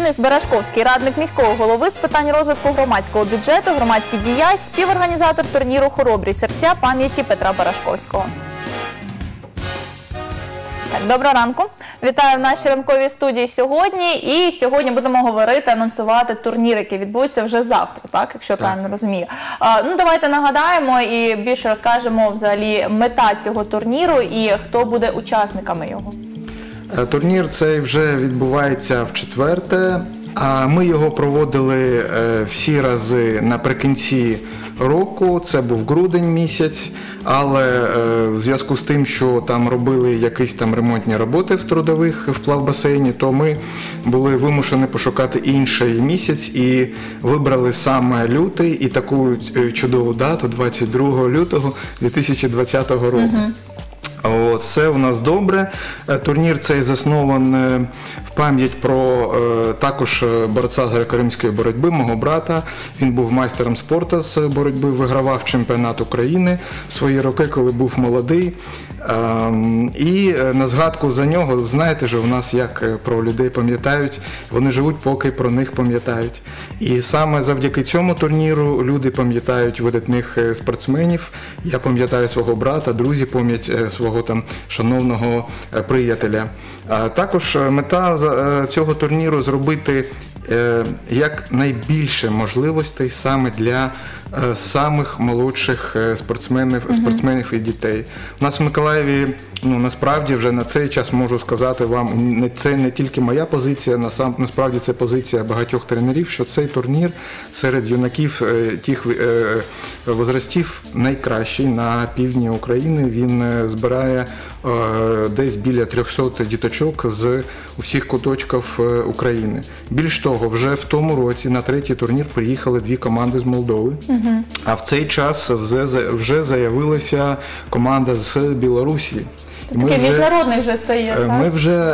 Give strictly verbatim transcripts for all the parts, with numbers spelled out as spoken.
Денис Барашковський, радник міського голови з питань розвитку громадського бюджету, громадський діяч, співорганізатор турніру «Хоробрі серця» пам'яті Петра Барашковського. Так, доброго ранку. Вітаю в нашій ранковій студії сьогодні. І сьогодні будемо говорити, анонсувати турнір, який відбудеться вже завтра, так, якщо я правильно розумію. А, ну, давайте нагадаємо і більше розкажемо взагалі мета цього турніру і хто буде учасниками його. Турнір цей вже відбувається в четверте, а ми його проводили всі рази наприкінці року, це був грудень місяць, але в зв'язку з тим, що там робили якісь там ремонтні роботи в трудових в плавбасейні, то ми були вимушені пошукати інший місяць і вибрали саме лютий і таку чудову дату двадцять другого лютого дві тисячі двадцятого року. Uh-huh. От, все у нас добре. Турнір цей заснований в пам'ять про е, також борця з греко-римської боротьби, мого брата. Він був майстером спорту з боротьби, вигравав чемпіонат України в свої роки, коли був молодий. Е, і на згадку за нього, знаєте ж, у нас як про людей пам'ятають, вони живуть, поки про них пам'ятають. І саме завдяки цьому турніру люди пам'ятають видатних спортсменів. Я пам'ятаю свого брата, друзі пам'ятають свого там шановного приятеля. А також мета цього турніру зробити якнайбільше можливостей саме для самих молодших спортсменів, uh-huh. спортсменів і дітей. У нас в Миколаєві, ну, насправді, вже на цей час можу сказати вам, це не тільки моя позиція, насам, насправді це позиція багатьох тренерів, що цей турнір серед юнаків тих е, возрастів найкращий на півдні України. Він збирає е, десь біля трьохсот діточок з усіх куточків України. Більш того, вже в тому році на третій турнір приїхали дві команди з Молдови. Uh-huh. А в цей час вже, вже заявилася команда з Білорусі. Такий міжнародний вже стає, так? Ми вже,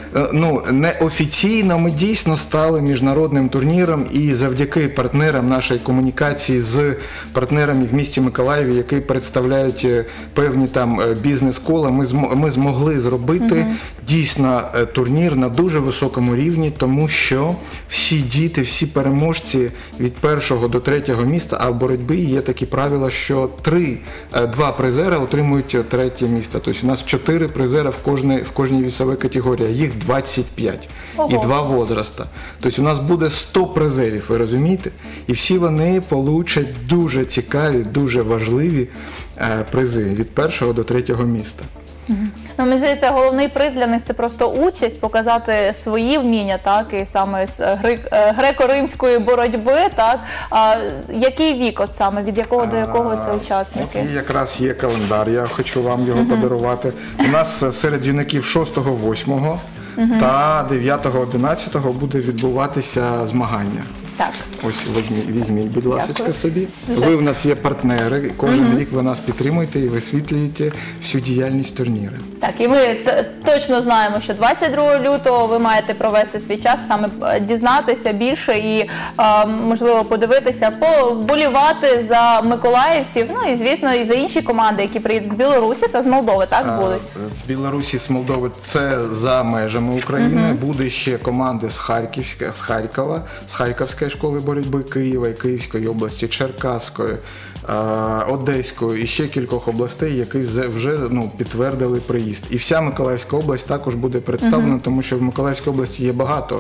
ну, неофіційно, ми дійсно стали міжнародним турніром, і завдяки партнерам нашої комунікації з партнерами в місті Миколаєві, які представляють певні там бізнес-кола, ми, зм, ми змогли зробити угу. дійсно турнір на дуже високому рівні, тому що всі діти, всі переможці від першого до третього місця, а в боротьбі є такі правила, що три, два призера отримують третє місце. Тобто у нас чотири призера в кожній, в кожній вісовій категорії, їх двадцять п'ять. Ого. І два возраста. Тобто у нас буде сто призерів, ви розумієте? І всі вони получать дуже цікаві, дуже важливі е, призи від першого до третього міста. Угу. Ну, мені здається, головний приз для них – це просто участь, показати свої вміння, так, і саме з греко-римської боротьби, так. А який вік от саме, від якого до якого це учасники? От якраз є календар, я хочу вам його угу. подарувати. У нас серед юнаків шостого-восьмого угу. та дев'ятого-одинадцятого буде відбуватися змагання. Так. Ось візьміть, візьміть, будь ласка, собі. Ви в нас є партнери, кожен угу. рік ви нас підтримуєте і висвітлюєте всю діяльність турніру. Так, і ми точно знаємо, що двадцять другого лютого ви маєте провести свій час, саме дізнатися більше і, можливо, подивитися, вболівати за миколаївців, ну і, звісно, і за інші команди, які приїдуть з Білорусі та з Молдови, так, будуть? З Білорусі, з Молдови – це за межами України. Угу. Буде ще команди з Харківська, з Харкова, з Харківської школи боротьби Києва і Київської області, Черкаської, Одеської і ще кількох областей, які вже ну, підтвердили приїзд. І вся Миколаївська область також буде представлена, uh-huh. тому що в Миколаївській області є багато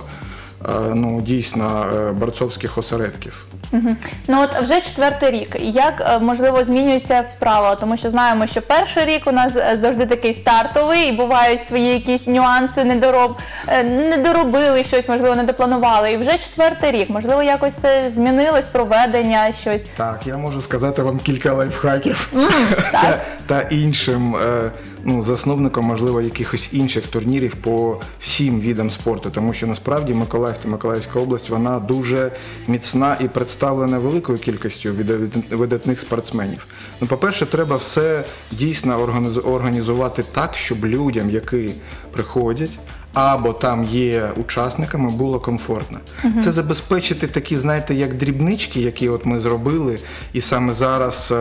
ну, дійсно борцовських осередків. Угу. Ну от вже четвертий рік. Як, можливо, змінюються правила? Тому що знаємо, що перший рік у нас завжди такий стартовий, і бувають свої якісь нюанси, недороб... не доробили щось, можливо, не допланували. І вже четвертий рік. Можливо, якось це змінилось, проведення, щось? Так, я можу сказати вам кілька лайфхаків. Mm, так. та, та іншим ну, засновником, можливо, якихось інших турнірів по всім видам спорту. Тому що, насправді, Миколаїв та Миколаївська область, вона дуже міцна і представлена великою кількістю видатних спортсменів. Ну, по-перше, треба все дійсно організувати так, щоб людям, які приходять, або там є учасниками, було комфортно. Uh-huh. Це забезпечити такі, знаєте, як дрібнички, які от ми зробили, і саме зараз,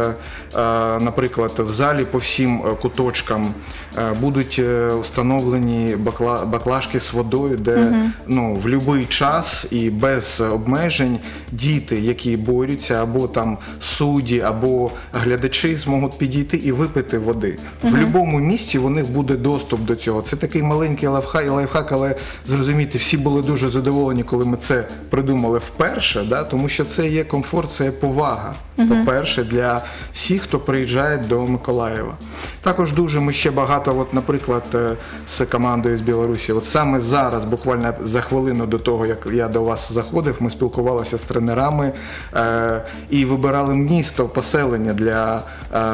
наприклад, в залі по всім куточкам будуть встановлені бакла, баклажки з водою, де uh-huh. ну, в будь-який час і без обмежень діти, які борються, або там судді, або глядачі зможуть підійти і випити води. Uh-huh. В будь-якому місці у них буде доступ до цього. Це такий маленький лайфхак, але зрозумійте, всі були дуже задоволені, коли ми це придумали вперше, да? Тому що це є комфорт, це є повага, uh-huh. по-перше, для всіх, хто приїжджає до Миколаєва. Також дуже ми ще багато, от, наприклад, з командою з Білорусі, от саме зараз, буквально за хвилину до того, як я до вас заходив, ми спілкувалися з тренерами е, і вибирали місто, поселення для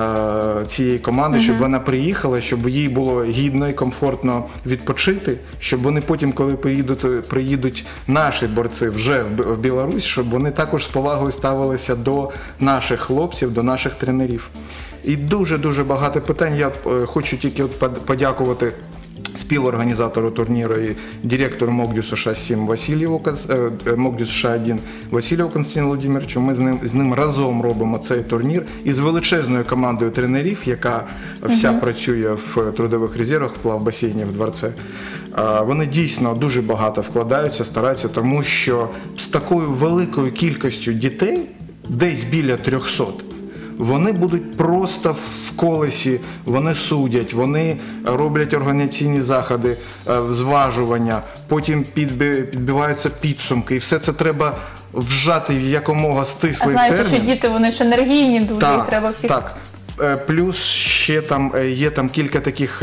е, цієї команди, uh-huh. щоб вона приїхала, щоб їй було гідно і комфортно відпочити, щоб вони потім, коли приїдуть, приїдуть наші борці вже в Білорусь, щоб вони також з повагою ставилися до наших хлопців, до наших тренерів. І дуже-дуже багато питань. Я хочу тільки от подякувати співорганізатору турніру і директору МОКДЮ США сім Васильєву, МОКДЮ США один Васильєву Константину Володимировичу. Ми з ним, з ним разом робимо цей турнір із величезною командою тренерів, яка вся uh-huh. працює в трудових резервах, в плавбасейні в дворце. Вони дійсно дуже багато вкладаються, стараються, тому що з такою великою кількістю дітей, десь біля трьохсот, вони будуть просто в колесі, вони судять, вони роблять організаційні заходи, зважування, потім підбиваються підсумки. І все це треба вжати в якомога стислий термін. А знаєш, що діти, вони ж енергійні дуже, так, і треба всіх... Так, плюс ще там є там кілька таких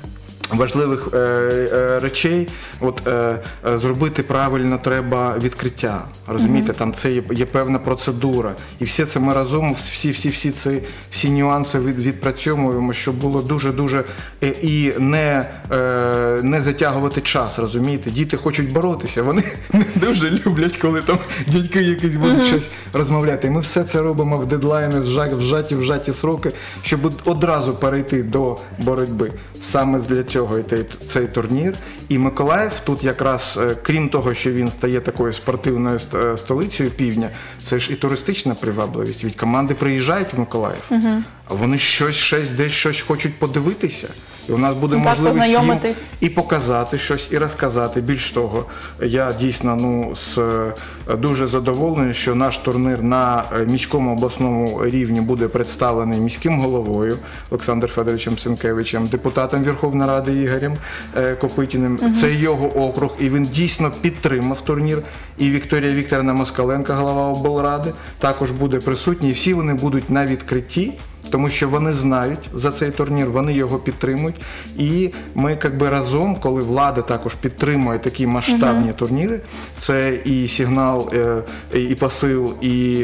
важливих е, е, речей. От е, е, зробити правильно треба відкриття. Розумієте, mm-hmm. там це є, є певна процедура. І все це ми разом, всі, всі, всі ці всі нюанси від, відпрацьовуємо, щоб було дуже-дуже е, і не, е, не затягувати час, розумієте. Діти хочуть боротися, вони не дуже люблять, коли там дядьки якісь будуть mm-hmm. щось розмовляти. І ми все це робимо в дедлайни, вжаті, вжаті сроки, щоб одразу перейти до боротьби. Саме для цього і цей турнір. І Миколаїв тут якраз, крім того, що він стає такою спортивною столицею півдня, це ж і туристична привабливість. Від команди приїжджають в Миколаїв, угу. а вони щось, щось, десь щось хочуть подивитися. І у нас буде так можливість їм і показати щось, і розказати. Більш того, я дійсно ну, з, дуже задоволений, що наш турнір на міському обласному рівні буде представлений міським головою Олександром Федоровичем Сенкевичем, депутатом Верховної Ради Ігорем Копитіним. Угу. Це його округ, і він дійсно підтримав турнір. І Вікторія Вікторівна Москаленко, голова облради, також буде присутні. І всі вони будуть на відкритті, тому що вони знають за цей турнір, вони його підтримують. І ми якби разом, коли влада також підтримує такі масштабні uh-huh. турніри, це і сигнал, і посил, і,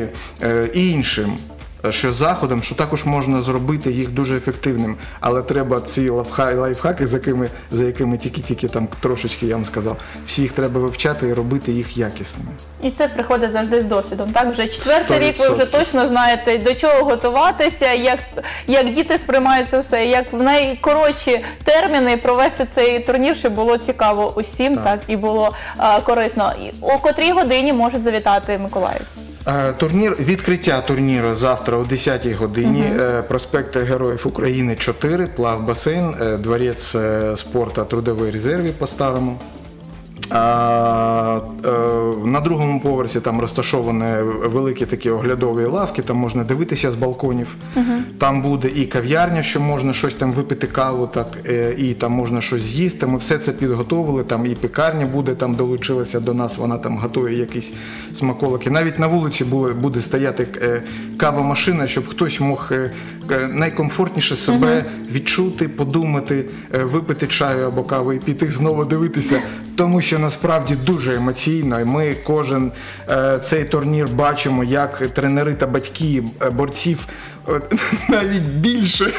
і іншим, що заходом, що також можна зробити їх дуже ефективним. Але треба ці лайфхаки, за якими, за якими тільки-тільки там трошечки, я вам сказав, всі їх треба вивчати і робити їх якісними. І це приходить завжди з досвідом, так? Вже четвертий рік ви вже точно знаєте, до чого готуватися, як, як діти сприймають це все, як в найкоротші терміни провести цей турнір, щоб було цікаво усім, так, так і було а, корисно. О котрій годині можуть завітати миколаївці? Турнір, відкриття турніру завтра о десятій годині, uh-huh. проспект Героїв України чотири, плавбасейн, дворець спорту Трудовий резерві по-старому. А, а, на другому поверсі там розташовані великі такі оглядові лавки, там можна дивитися з балконів. Uh-huh. Там буде і кав'ярня, що можна щось там випити каву, так, і там можна щось з'їсти. Ми все це підготовили, там і пекарня буде, там долучилася до нас, вона там готує якісь смаколики. Навіть на вулиці буде, буде стояти кавомашина, щоб хтось мог найкомфортніше себе uh-huh. відчути, подумати, випити чаю або каву і піти знову дивитися. Тому що насправді дуже емоційно, і ми кожен е, цей турнір бачимо, як тренери та батьки борців е, навіть більше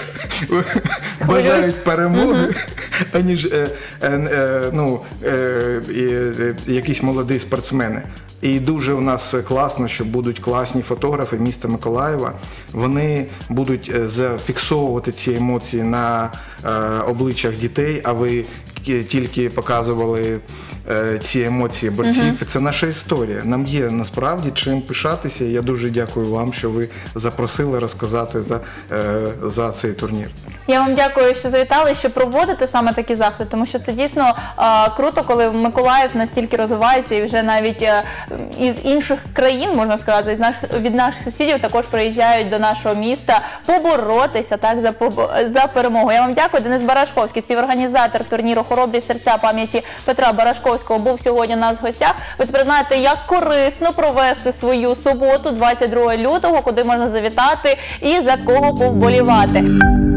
бажають перемоги, mm-hmm. аніж е, е, е, ну, е, е, якісь молоді спортсмени. І дуже у нас класно, що будуть класні фотографи міста Миколаєва. Вони будуть зафіксовувати ці емоції на е, обличчях дітей, а ви кі- тільки показували е, ці емоції борців. Це наша історія. Нам є насправді чим пишатися. Я дуже дякую вам, що ви запросили розказати за, е, за цей турнір. Я вам дякую, що завітали, що проводите саме такі заходи, тому що це дійсно е, круто, коли Миколаїв настільки розвивається і вже навіть е, із інших країн, можна сказати, із наш, від наших сусідів також приїжджають до нашого міста поборотися так за, побо- за перемогу. Я вам дякую. Денис Барашковський, співорганізатор турніру «Хоробрі серця» пам'яті Петра Барашковського, був сьогодні у нас в гостях. Ви тепер знаєте, як корисно провести свою суботу, двадцять другого лютого, куди можна завітати і за кого повболівати.